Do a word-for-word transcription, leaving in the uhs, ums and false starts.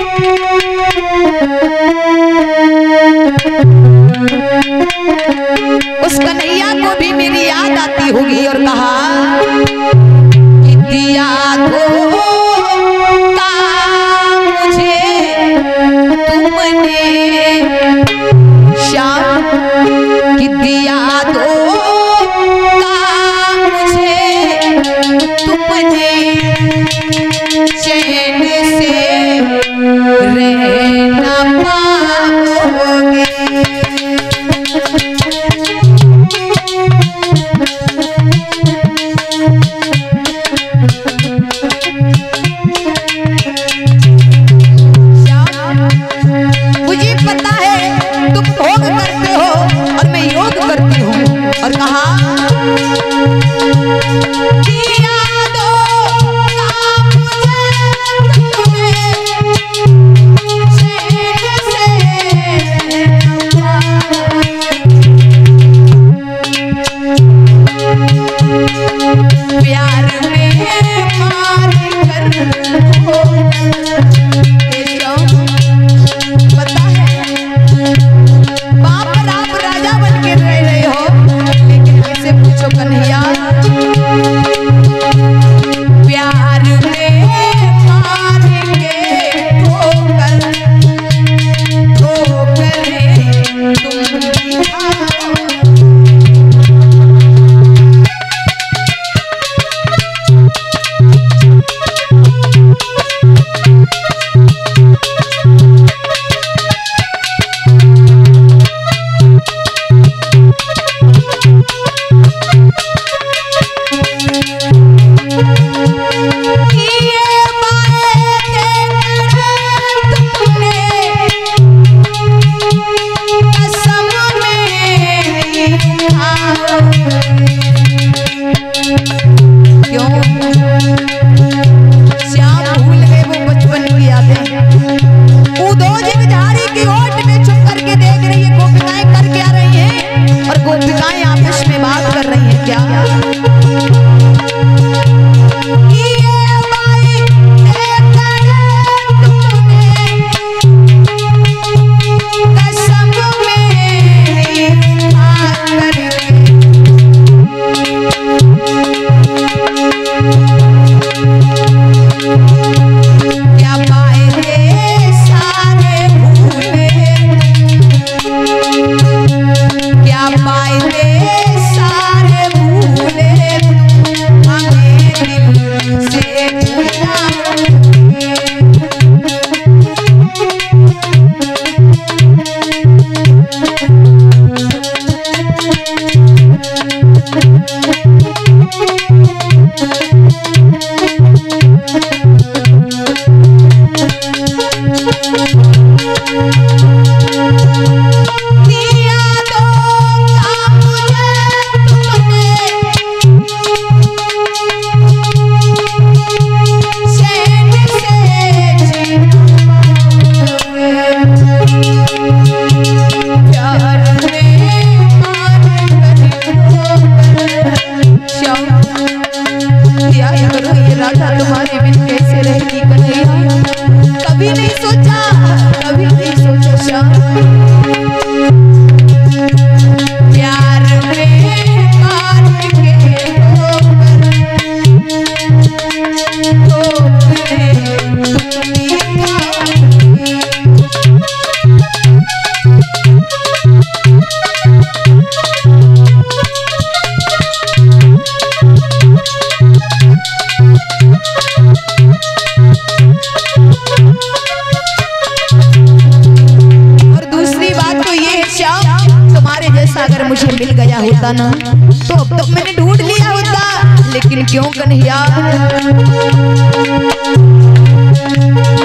उस कन्हैया को भी मेरी याद आती होगी और कहा कि दिया धोखा मुझे तुमने श्याम, कि दिया धोखा मुझे तुमने चैन से रह न पाओगे। मुझे पता है तुम भोग करते हो और मैं योग करती हूँ, और कहा दिया धोखा मुझे तुमने चैन से प्यार में मार कर हो। पता है बाप आप राजा बन के रह रहे हो, लेकिन कैसे पूछो कन्हैया, प्यार में मार के ठोकर ठोकर तुम भी खाओ। गोपिकाएं आपस में बात कर रही हैं क्या? तुम्हारे बिन कैसे रहेगी कन्हैया? कभी नहीं सोचा, कभी नहीं सोचा श्याम। प्यार में मार के ठोकर तुम भी खाओगे। अगर मुझे मिल गया होता ना तो अब तक मैंने ढूंढ लिया होता, लेकिन क्यों कन्हैया